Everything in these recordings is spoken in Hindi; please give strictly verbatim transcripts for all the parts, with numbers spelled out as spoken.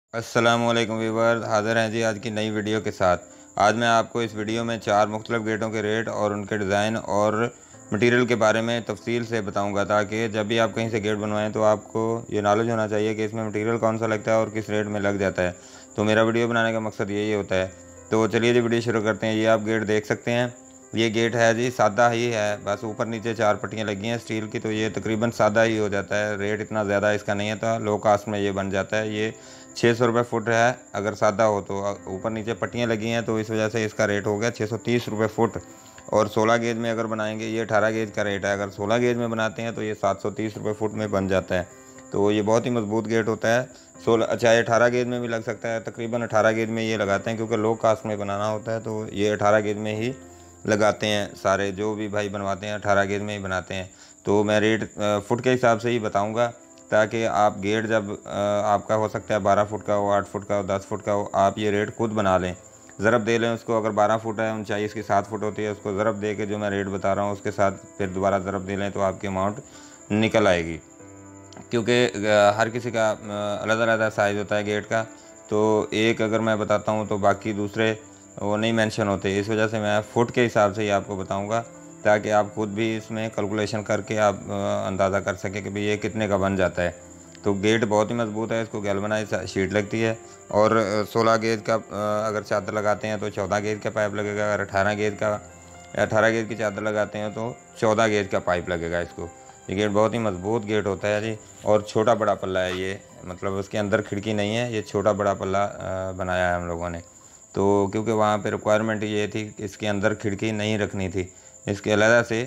अस्सलामुअलैकुम व्यूअर्स, हाज़िर हैं जी आज की नई वीडियो के साथ। आज मैं आपको इस वीडियो में चार मुख्तलिफ़ गेटों के रेट और उनके डिज़ाइन और मटेरियल के बारे में तफसील से बताऊंगा, ताकि जब भी आप कहीं से गेट बनवाएं तो आपको ये नॉलेज होना चाहिए कि इसमें मटेरियल कौन सा लगता है और किस रेट में लग जाता है। तो मेरा वीडियो बनाने का मकसद यही होता है। तो चलिए जी वीडियो शुरू करते हैं। ये आप गेट देख सकते हैं, ये गेट है जी, सादा ही है, बस ऊपर नीचे चार पट्टियाँ लगी हैं स्टील की। तो ये तकरीबन सादा ही हो जाता है, रेट इतना ज़्यादा इसका नहीं है, तो लो कास्ट में ये बन जाता है। ये छः सौ रुपये फुट है अगर सादा हो तो। ऊपर नीचे पट्टियाँ लगी हैं तो इस वजह से इसका रेट हो गया छः सौ तीस रुपये फुट। और सोलह गेज में अगर बनाएंगे, ये अठारह गेज का रेट है, अगर सोलह गेज में बनाते हैं तो ये सात सौ तीस रुपये फुट में बन जाता है। तो ये बहुत ही मजबूत गेट होता है। सोलह अच्छा, ये अठारह गेज में भी लग सकता है, तकरीबन अठारह गेज में ये लगाते हैं क्योंकि लो कास्ट में बनाना होता है, तो ये अठारह गेज में ही लगाते हैं। सारे जो भी भाई बनवाते हैं अठारह गेज में ही बनाते हैं। तो मैं रेट फुट के हिसाब से ही बताऊंगा, ताकि आप गेट जब आपका हो सकता है बारह फुट का हो, आठ फुट का हो, दस फुट का हो, आप ये रेट खुद बना लें, ज़रब दे लें उसको। अगर बारह फुट है, ऊंचाई इसकी सात फुट होती है, उसको ज़रब दे के जो मैं रेट बता रहा हूँ उसके साथ फिर दोबारा ज़रब दे लें तो आपकी अमाउंट निकल आएगी। क्योंकि हर किसी का अलग अलग साइज़ होता है गेट का, तो एक अगर मैं बताता हूँ तो बाकी दूसरे वो नहीं मेंशन होते। इस वजह से मैं फ़ुट के हिसाब से ही आपको बताऊँगा, ताकि आप खुद भी इसमें कैलकुलेशन करके आप अंदाज़ा कर सकें कि भाई ये कितने का बन जाता है। तो गेट बहुत ही मज़बूत है, इसको गैल्वनाइज शीट लगती है। और सोलह गेज का अगर चादर लगाते हैं तो चौदह गेज का पाइप लगेगा। अगर अठारह गेज का अठारह गेज की चादर लगाते हैं तो चौदह गेज का पाइप लगेगा इसको। ये गेट बहुत ही मज़बूत गेट होता है जी। और छोटा बड़ा पल्ला है ये, मतलब उसके अंदर खिड़की नहीं है, ये छोटा बड़ा पल्ला बनाया है हम लोगों ने। तो क्योंकि वहाँ पे रिक्वायरमेंट ये थी कि इसके अंदर खिड़की नहीं रखनी थी, इसके अलग से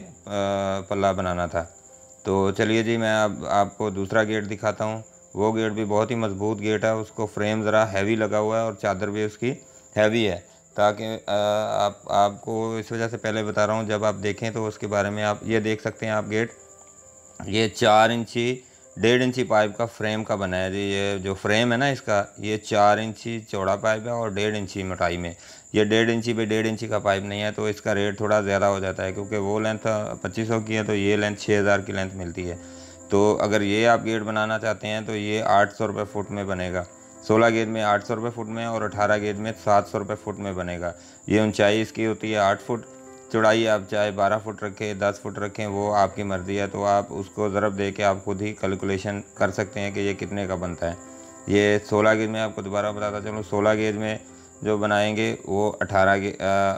पल्ला बनाना था। तो चलिए जी मैं अब आपको दूसरा गेट दिखाता हूँ। वो गेट भी बहुत ही मज़बूत गेट है, उसको फ्रेम ज़रा हैवी लगा हुआ है और चादर भी उसकी हैवी है, ताकि आप आपको इस वजह से पहले बता रहा हूँ, जब आप देखें तो उसके बारे में आप ये देख सकते हैं। आप गेट ये चार इंची डेढ़ इंची पाइप का फ्रेम का बना है जी। ये जो फ्रेम है ना इसका, ये चार इंची चौड़ा पाइप है और डेढ़ इंची मोटाई में। ये डेढ़ इंची पे डेढ़ इंची का पाइप नहीं है, तो इसका रेट थोड़ा ज़्यादा हो जाता है, क्योंकि वो लेंथ पच्चीस सौ की है तो ये लेंथ छः हज़ार की लेंथ मिलती है। तो अगर ये आप गेट बनाना चाहते हैं तो ये आठ सौ रुपये फुट में बनेगा। सोलह गेज में आठ सौ रुपये फुट में और अठारह गेज में सात सौ रुपये फुट में बनेगा। ये ऊंचाई इसकी होती है आठ फुट, चौड़ाई आप चाहे बारह फुट रखें, दस फुट रखें, वो आपकी मर्ज़ी है। तो आप उसको ज़रब दे के आप खुद ही कैलकुलेशन कर सकते हैं कि ये कितने का बनता है। ये सोलह गेज में आपको दोबारा बताता चलूँ, सोलह गेज में जो बनाएंगे वो अठारह गे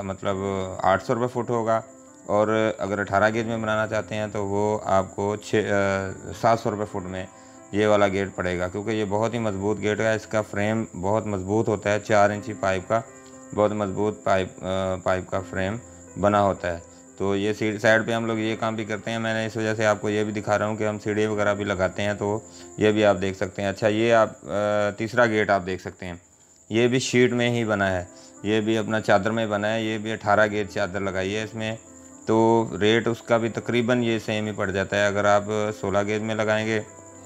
मतलब आठ सौ रुपये फुट होगा। और अगर अठारह गेज में बनाना चाहते हैं तो वो आपको छः सात सौ रुपये फुट में ये वाला गेट पड़ेगा, क्योंकि ये बहुत ही मज़बूत गेट है। इसका फ्रेम बहुत मज़बूत होता है, चार इंची पाइप का बहुत मज़बूत पाइप पाइप का फ्रेम बना होता है। तो ये सीढ़ी साइड पे हम लोग ये काम भी करते हैं। मैंने इस वजह से आपको ये भी दिखा रहा हूँ कि हम सीढ़ी वगैरह भी लगाते हैं, तो ये भी आप देख सकते हैं। अच्छा, ये आप तीसरा गेट आप देख सकते हैं, ये भी शीट में ही बना है, ये भी अपना चादर में बना है। ये भी अठारह गेज चादर लगाई है इसमें, तो रेट उसका भी तकरीबन ये सेम ही पड़ जाता है। अगर आप सोलह गेज में लगाएंगे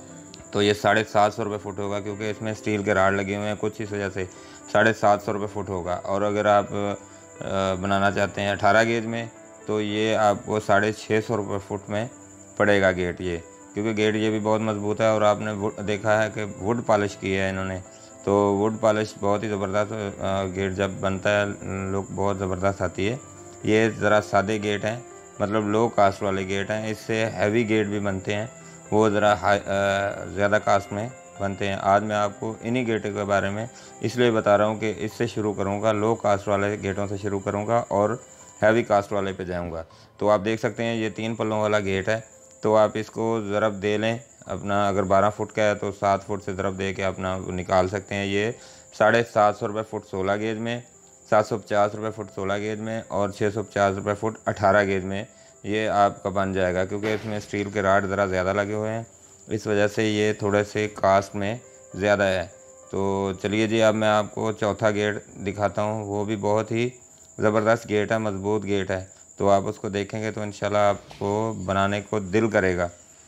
तो ये साढ़े सात सौ रुपये फुट होगा, क्योंकि इसमें स्टील के राड लगे हुए हैं कुछ, इस वजह से साढ़े सात सौ रुपये फुट होगा। और अगर आप बनाना चाहते हैं अठारह गेज में तो ये आपको साढ़े छः सौ रुपये फुट में पड़ेगा गेट ये, क्योंकि गेट ये भी बहुत मज़बूत है। और आपने देखा है कि वुड पॉलिश की है इन्होंने, तो वुड पॉलिश बहुत ही ज़बरदस्त गेट जब बनता है लुक बहुत ज़बरदस्त आती है। ये ज़रा सादे गेट हैं, मतलब लो कास्ट वाले गेट हैं। इससे हैवी गेट भी बनते हैं, वो ज़रा हाई ज़्यादा कास्ट में बनते हैं। आज मैं आपको इन्हीं गेटों के बारे में इसलिए बता रहा हूँ कि इससे शुरू करूँगा, लो कास्ट वाले गेटों से शुरू करूँगा और हैवी कास्ट वाले पे जाऊँगा। तो आप देख सकते हैं ये तीन पल्लों वाला गेट है, तो आप इसको ज़रब दे लें अपना। अगर बारह फुट का है तो सात फुट से ज़रब दे के अपना निकाल सकते हैं। ये साढ़े सात सौ रुपये फुट सोलह गेज में, सात सौ पचास रुपये फुट सोलह गेज में और छः सौ पचास रुपये फुट अठारह गेज में ये आपका बन जाएगा। क्योंकि इसमें स्टील के राड ज़रा ज़्यादा लगे हुए हैं, इस वजह से ये थोड़े से कास्ट में ज़्यादा है। तो चलिए जी अब मैं आपको चौथा गेट दिखाता हूँ। वो भी बहुत ही ज़बरदस्त गेट है, मज़बूत गेट है। तो आप उसको देखेंगे तो इंशाल्लाह आपको बनाने को दिल करेगा।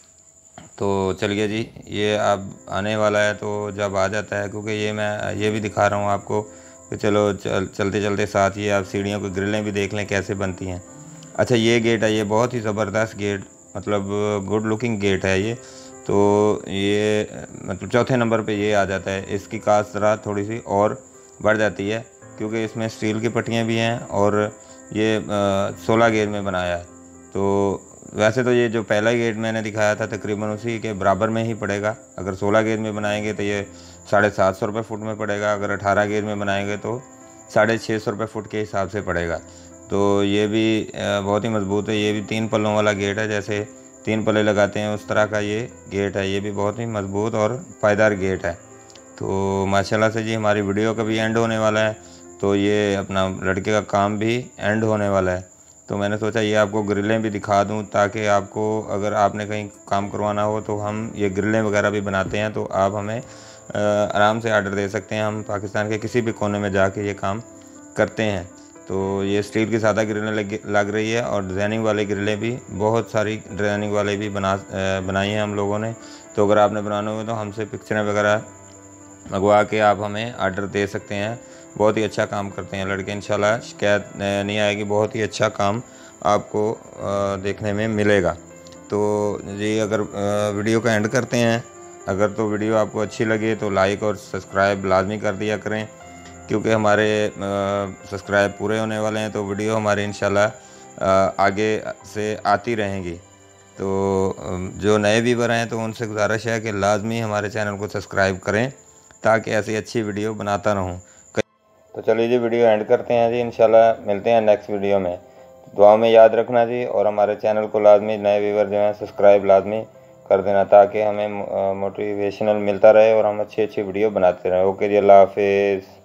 तो चलिए जी, ये अब आने वाला है, तो जब आ जाता है, क्योंकि ये मैं ये भी दिखा रहा हूँ आपको कि चलो चल चलते चलते साथ ही आप सीढ़ियों की ग्रिलें भी देख लें कैसे बनती हैं। अच्छा, ये गेट है, ये बहुत ही ज़बरदस्त गेट, मतलब गुड लुकिंग गेट है ये। तो तो ये मतलब चौथे नंबर पे ये आ जाता है। इसकी कास्ट ज़रा थोड़ी सी और बढ़ जाती है क्योंकि इसमें स्टील की पट्टियाँ भी हैं और ये सोलह गेज में बनाया है। तो वैसे तो ये जो पहला गेट मैंने दिखाया था तकरीबन उसी के बराबर में ही पड़ेगा। अगर सोलह गेज में बनाएंगे तो ये साढ़े सात सौ रुपये फुट में पड़ेगा, अगर अठारह गेज में बनाएंगे तो साढ़े छः सौ रुपये फुट के हिसाब से पड़ेगा। तो ये भी बहुत ही मज़बूत है। ये भी तीन पल्लों वाला गेट है, जैसे तीन पल्ले लगाते हैं उस तरह का ये गेट है। ये भी बहुत ही मज़बूत और पायदार गेट है। तो माशाल्लाह से जी हमारी वीडियो का भी एंड होने वाला है, तो ये अपना लड़के का काम भी एंड होने वाला है। तो मैंने सोचा ये आपको ग्रिलें भी दिखा दूं ताकि आपको अगर आपने कहीं काम करवाना हो तो हम ये ग्रिलें वगैरह भी बनाते हैं, तो आप हमें आराम से आर्डर दे सकते हैं। हम पाकिस्तान के किसी भी कोने में जाके ये काम करते हैं। तो ये स्टील की सादा ग्रिलें लग लग रही है और डिज़ाइनिंग वाली ग्रिलें भी बहुत सारी डिज़ाइनिंग वाले भी बना बनाई हैं हम लोगों ने। तो अगर आपने बनाना हो तो हमसे पिक्चरें वगैरह मंगवा के आप हमें आर्डर दे सकते हैं। बहुत ही अच्छा काम करते हैं लड़के, इंशाल्लाह शिकायत नहीं आएगी। बहुत ही अच्छा काम आपको देखने में मिलेगा। तो जी अगर वीडियो का एंड करते हैं, अगर तो वीडियो आपको अच्छी लगे तो लाइक और सब्सक्राइब लाजमी कर दिया करें क्योंकि हमारे सब्सक्राइब पूरे होने वाले हैं, तो वीडियो हमारी इंशाल्लाह आगे से आती रहेंगी। तो जो नए व्यूवर हैं तो उनसे गुजारिश है कि लाजमी हमारे चैनल को सब्सक्राइब करें ताकि ऐसी अच्छी वीडियो बनाता रहूं। तो चलिए जी वीडियो एंड करते हैं जी, इंशाल्लाह मिलते हैं नेक्स्ट वीडियो में। दुआ में याद रखना जी, और हमारे चैनल को लाजमी नए व्यूवर जो हैं सब्सक्राइब लाजमी कर देना ताकि हमें मोटिवेशनल मिलता रहे और हम अच्छी अच्छी वीडियो बनाते रहें। ओके जी, अल्लाह हाफिज़।